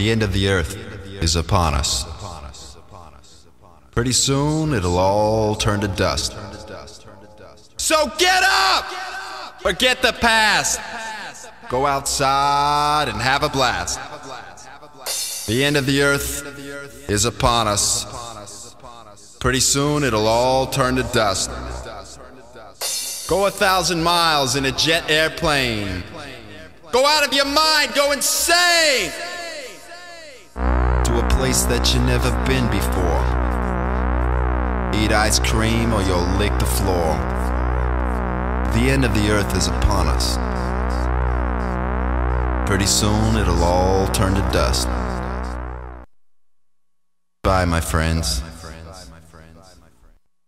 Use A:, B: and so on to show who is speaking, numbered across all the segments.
A: The end of the earth is upon us. Pretty soon it'll all turn to dust. So get up! Forget the past! Go outside and have a blast. The end of the earth is upon us. Pretty soon it'll all turn to dust. Go 1,000 miles in a jet airplane. Go out of your mind, go insane! To a place that you've never been before. Eat ice cream or you'll lick the floor. The end of the earth is upon us. Pretty soon it'll all turn to dust. Bye, my friends.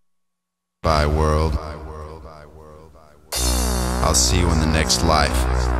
A: Bye, world. I'll see you in the next life.